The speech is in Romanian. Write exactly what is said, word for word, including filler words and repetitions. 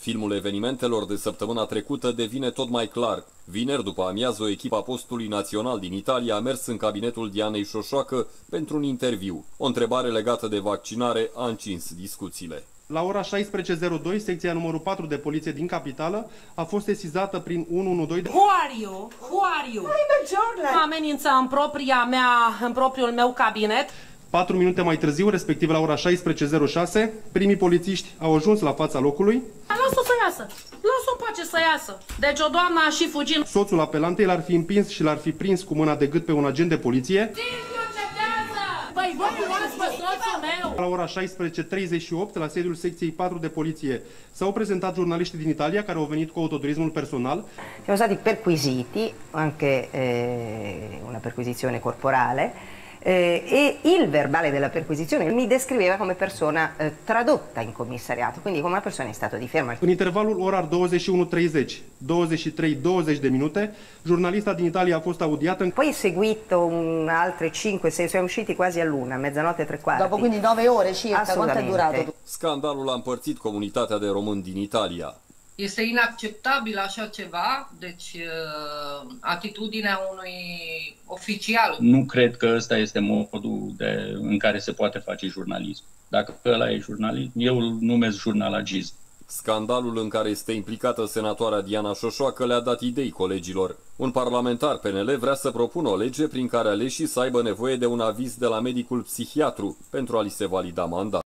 Filmul evenimentelor de săptămâna trecută devine tot mai clar. Vineri, după amiază, o echipă a Postului Național din Italia a mers în cabinetul Dianei Șoșoacă pentru un interviu. O întrebare legată de vaccinare a încins discuțiile. La ora șaisprezece și zero doi, secția numărul patru de poliție din capitală a fost sesizată prin unu unu doi. Who are you? Who are you? Amenință în propria mea, în propriul meu cabinet. Patru minute mai târziu, respectiv la ora șaisprezece și zero șase, primii polițiști au ajuns la fața locului. Lasă-o să iasă! Lasă-o în pace să iasă! Deci o doamnă a și fugit. Soțul apelantei l-ar fi împins și l-ar fi prins cu mâna de gât pe un agent de poliție. Păi voi luați pe soțul meu! La ora șaisprezece și treizeci și opt, la sediul secției patru de poliție, s-au prezentat jurnaliști din Italia care au venit cu autoturismul personal. Siamo stati perquisiti, anche eh, una perquisizione corporale, eh, e il verbale della perquisizione mi descriveva come persona eh, tradotta in commissariato, quindi come una persona in stato di fermo. În intervalul orar douăzeci și unu treizeci, douăzeci și trei douăzeci de minute, jurnalista din Italia a fost audiată. Poi è seguito un, altre cinque sei, siamo usciti quasi all'una, mezzanotte e tre quarti. Dopo quindi nove ore circa, quanto è durato? Scandalul a împărțit comunitatea de români din Italia. Este inacceptabil așa ceva, deci atitudinea unui oficial. Nu cred că ăsta este modul de, în care se poate face jurnalism. Dacă ăla e jurnalism, eu îl numesc jurnalagism. Scandalul în care este implicată senatoarea Diana Șoșoacă le-a dat idei colegilor. Un parlamentar P N L vrea să propună o lege prin care aleșii să aibă nevoie de un aviz de la medicul psihiatru pentru a li se valida mandatul.